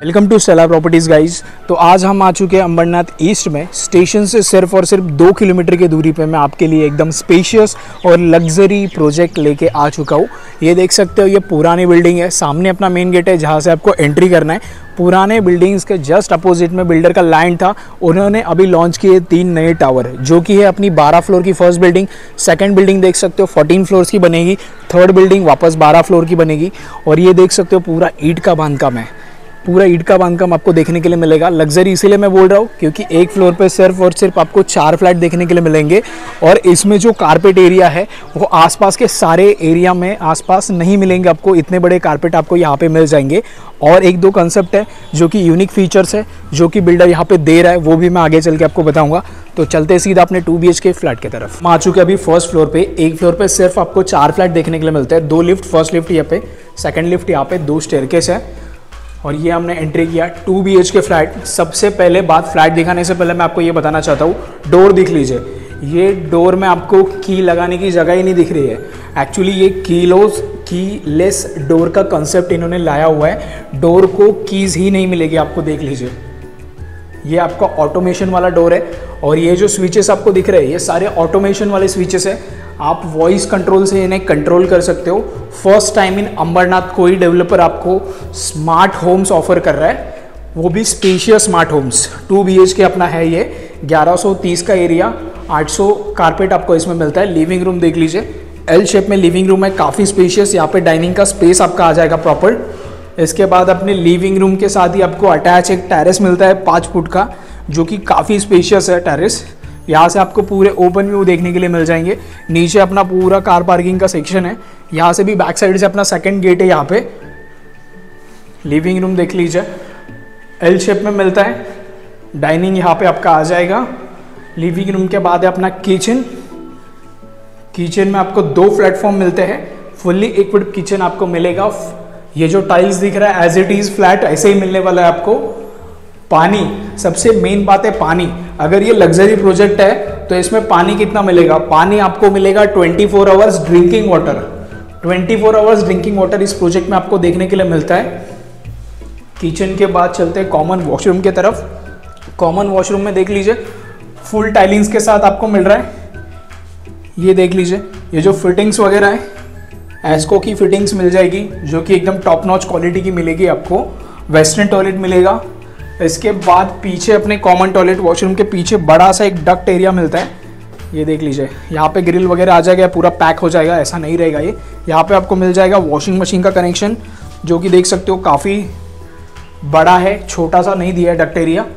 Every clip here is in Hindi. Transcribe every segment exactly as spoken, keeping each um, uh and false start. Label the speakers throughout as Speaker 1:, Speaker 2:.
Speaker 1: Welcome to Stella properties guys. तो आज हम आ चुके हैं अंबरनाथ ईस्ट में। स्टेशन से सिर्फ और सिर्फ दो किलोमीटर की दूरी पे मैं आपके लिए एकदम स्पेशियस और लग्जरी प्रोजेक्ट लेके आ चुका हूँ। ये देख सकते हो, ये पुरानी बिल्डिंग है। सामने अपना मेन गेट है जहाँ से आपको एंट्री करना है। पुराने बिल्डिंग्स के जस्ट अपोजिट में बिल्डर का लैंड था। उन्होंने अभी लॉन्च किए तीन नए टावर, जो कि है अपनी बारह फ्लोर की फर्स्ट बिल्डिंग। सेकंड बिल्डिंग देख सकते हो फोर्टीन फ्लोर्स की बनेगी। थर्ड बिल्डिंग वापस बारह फ्लोर की बनेगी। और ये देख सकते हो पूरा ईंट का बांधकाम है। पूरा ईंट का बांधकाम आपको देखने के लिए मिलेगा। लग्जरी इसीलिए मैं बोल रहा हूँ क्योंकि एक फ्लोर पे सिर्फ और सिर्फ आपको चार फ्लैट देखने के लिए मिलेंगे। और इसमें जो कारपेट एरिया है वो आसपास के सारे एरिया में आसपास नहीं मिलेंगे आपको। इतने बड़े कारपेट आपको यहाँ पे मिल जाएंगे। और एक दो कंसेप्ट है जो कि यूनिक फीचर्स है जो कि बिल्डर यहाँ पे दे रहा है, वो भी मैं आगे चल के आपको बताऊंगा। तो चलते सीधा अपने two B H K flat की तरफ। हम आ चुके अभी फर्स्ट फ्लोर पे। एक फ्लोर पे सिर्फ आपको चार फ्लैट देखने के लिए मिलते हैं। दो लिफ्ट, फर्स्ट लिफ्ट यहाँ पे, सेकेंड लिफ्ट यहाँ पे, दो स्टेयरकेस है। और ये हमने एंट्री किया two B H K flat. सबसे पहले बात, फ्लैट दिखाने से पहले मैं आपको ये बताना चाहता हूँ, डोर दिख लीजिए। ये डोर में आपको की लगाने की जगह ही नहीं दिख रही है। एक्चुअली ये कीलोस की लेस डोर का कंसेप्ट इन्होंने लाया हुआ है। डोर को कीज़ ही नहीं मिलेगी आपको, देख लीजिए। ये आपका ऑटोमेशन वाला डोर है। और ये जो स्विचेस आपको दिख रहे हैं ये सारे ऑटोमेशन वाले स्विचेस है। आप वॉइस कंट्रोल से इन्हें कंट्रोल कर सकते हो। फर्स्ट टाइम इन अंबरनाथ कोई डेवलपर आपको स्मार्ट होम्स ऑफर कर रहा है, वो भी spacious smart homes. Two B H K अपना है ये। ग्यारह सौ तीस का एरिया, आठ सौ कारपेट आपको इसमें मिलता है। लिविंग रूम देख लीजिए, एल शेप में लिविंग रूम है, काफ़ी स्पेशियस। यहाँ पे डाइनिंग का स्पेस आपका आ जाएगा प्रॉपर। इसके बाद अपने लिविंग रूम के साथ ही आपको अटैच एक टेरेस मिलता है पाँच फुट का, जो कि काफ़ी स्पेशियस है टेरेस। यहाँ से आपको पूरे ओपन व्यू देखने के लिए मिल जाएंगे। नीचे अपना पूरा कार पार्किंग का सेक्शन है। यहाँ से भी बैक साइड से अपना सेकंड गेट है। यहाँ पे लिविंग रूम देख लीजिए, एल शेप में मिलता है। डाइनिंग यहाँ पे आपका आ जाएगा। लिविंग रूम के बाद है अपना किचन। किचन में आपको दो प्लेटफॉर्म मिलते हैं। फुल्ली इक्विप्ड किचन आपको मिलेगा। ये जो टाइल्स दिख रहा है एज इट इज फ्लैट ऐसे ही मिलने वाला है आपको। पानी, सबसे मेन बात है पानी। अगर ये लग्जरी प्रोजेक्ट है तो इसमें पानी कितना मिलेगा? पानी आपको मिलेगा twenty four hours drinking water. Twenty four hours drinking water इस प्रोजेक्ट में आपको देखने के लिए मिलता है। किचन के बाद चलते हैं कॉमन वॉशरूम की तरफ। कॉमन वॉशरूम में देख लीजिए फुल टाइलिंग्स के साथ आपको मिल रहा है। ये देख लीजिए, ये जो फिटिंग्स वगैरह है एस्को की फिटिंग्स मिल जाएगी, जो कि एकदम टॉप नॉच क्वालिटी की मिलेगी आपको। वेस्टर्न टॉयलेट मिलेगा। इसके बाद पीछे अपने कॉमन टॉयलेट वॉशरूम के पीछे बड़ा सा एक डक्ट एरिया मिलता है। ये देख लीजिए, यहाँ पे ग्रिल वगैरह आ जाएगा, पूरा पैक हो जाएगा, ऐसा नहीं रहेगा ये। यहाँ पे आपको मिल जाएगा वॉशिंग मशीन का कनेक्शन, जो कि देख सकते हो काफ़ी बड़ा है, छोटा सा नहीं दिया है डक्ट एरिया।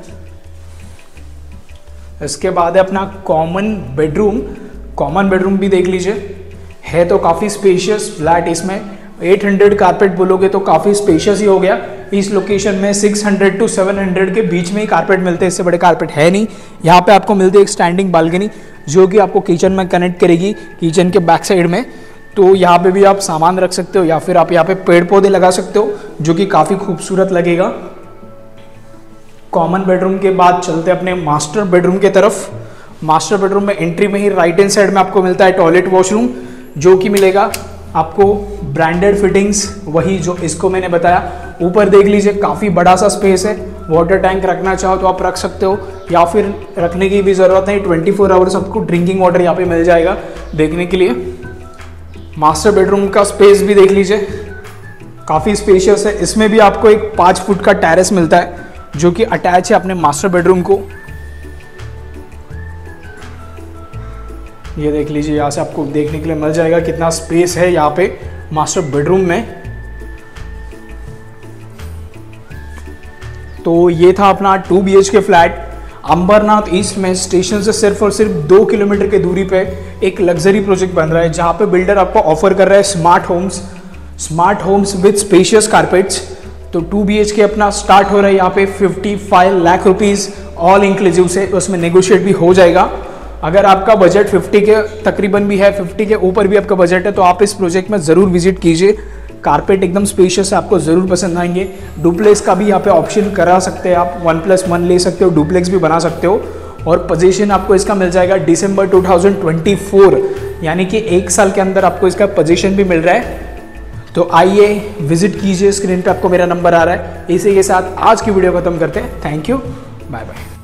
Speaker 1: इसके बाद है अपना कॉमन बेडरूम। कॉमन बेडरूम भी देख लीजिए, है तो काफ़ी स्पेशियस फ्लैट। इसमें आठ सौ कारपेट बोलोगे तो काफ़ी स्पेशियस ही हो गया। इस लोकेशन में छह सौ टू सात सौ के बीच में ही कारपेट मिलते हैं, इससे बड़े कारपेट है नहीं। यहाँ पे आपको मिलती है एक स्टैंडिंग बालकनी, जो कि आपको किचन में कनेक्ट करेगी, किचन के बैक साइड में। तो यहाँ पे भी आप सामान रख सकते हो या फिर आप यहाँ पे पेड़ पौधे लगा सकते हो, जो कि काफ़ी खूबसूरत लगेगा। कॉमन बेडरूम के बाद चलते अपने मास्टर बेडरूम की तरफ। मास्टर बेडरूम में एंट्री में ही राइट हैंड साइड में आपको मिलता है टॉयलेट वॉशरूम, जो कि मिलेगा आपको ब्रांडेड फिटिंग्स, वही जो इसको मैंने बताया। ऊपर देख लीजिए काफ़ी बड़ा सा स्पेस है। वाटर टैंक रखना चाहो तो आप रख सकते हो, या फिर रखने की भी ज़रूरत नहीं। ट्वेंटी फोर आवर्स आपको ड्रिंकिंग वाटर यहाँ पे मिल जाएगा देखने के लिए। मास्टर बेडरूम का स्पेस भी देख लीजिए, काफ़ी स्पेशियस है। इसमें भी आपको एक पाँच फुट का टेरेस मिलता है, जो कि अटैच है अपने मास्टर बेडरूम को। ये देख लीजिए, यहाँ से आपको देखने के लिए मिल जाएगा कितना स्पेस है यहाँ पे मास्टर बेडरूम में। तो ये था अपना two B H K flat Ambernath east में। स्टेशन से सिर्फ और सिर्फ दो किलोमीटर की दूरी पे एक लग्जरी प्रोजेक्ट बन रहा है, जहाँ पे बिल्डर आपको ऑफर कर रहा है smart homes smart homes with spacious carpets. तो टू बी एच के अपना स्टार्ट हो रहा है यहाँ पे पचपन लाख रुपीज़ ऑल इंक्लूसिव से। उसमें नेगोशिएट भी हो जाएगा। अगर आपका बजट पचास के तकरीबन भी है, पचास के ऊपर भी आपका बजट है, तो आप इस प्रोजेक्ट में ज़रूर विजिट कीजिए। कारपेट एकदम स्पेशियस है, आपको ज़रूर पसंद आएंगे। डुप्लेक्स का भी यहाँ पे ऑप्शन करा सकते हैं आप, वन प्लस वन ले सकते हो, डुप्लेक्स भी बना सकते हो। और पोजीशन आपको इसका मिल जाएगा दिसंबर दो हज़ार चौबीस, यानी कि एक साल के अंदर आपको इसका पोजीशन भी मिल रहा है। तो आइए विजिट कीजिए, स्क्रीन पे आपको मेरा नंबर आ रहा है। इसी के साथ आज की वीडियो खत्म करते हैं। Thank you, bye bye.